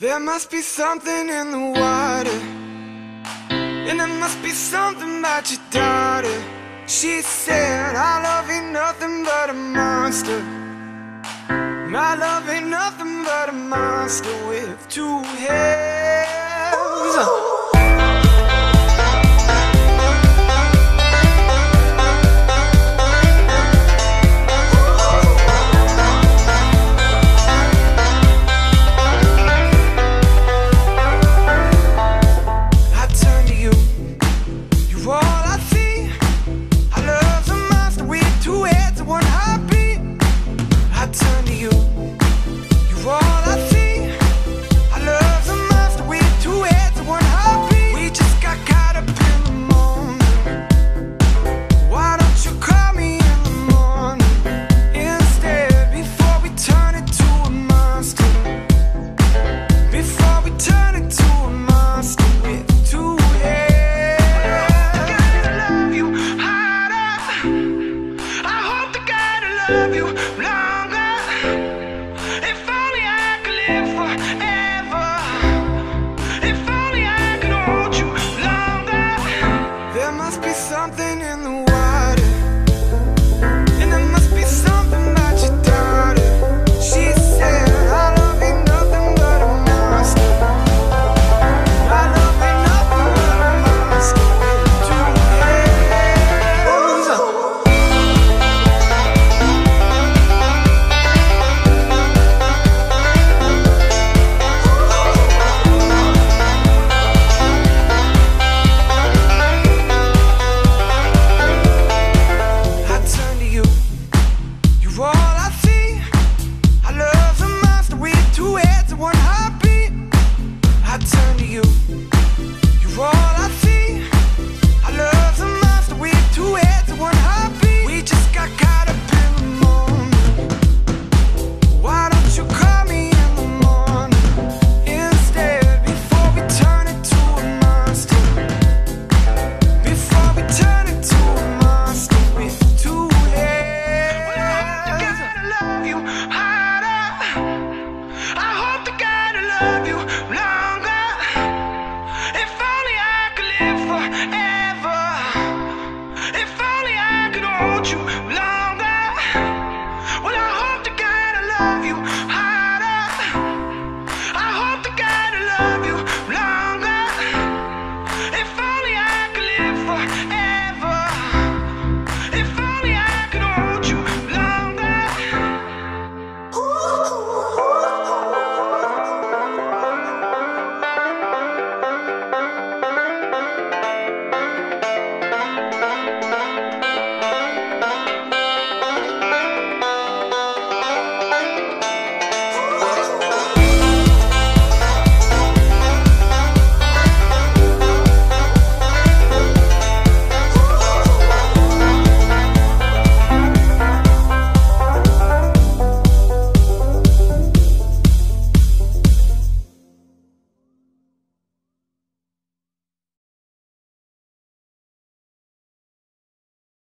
There must be something in the water, and there must be something about your daughter. She said, our love ain't nothing but a monster. My love ain't nothing but a monster with two heads. Love you longer. If only I could live forever. If only I could hold you longer. There must be something in the water, and there must be something about your daughter. She said, our love ain't nothing but a monster. My love ain't nothing but a monster with two heads. You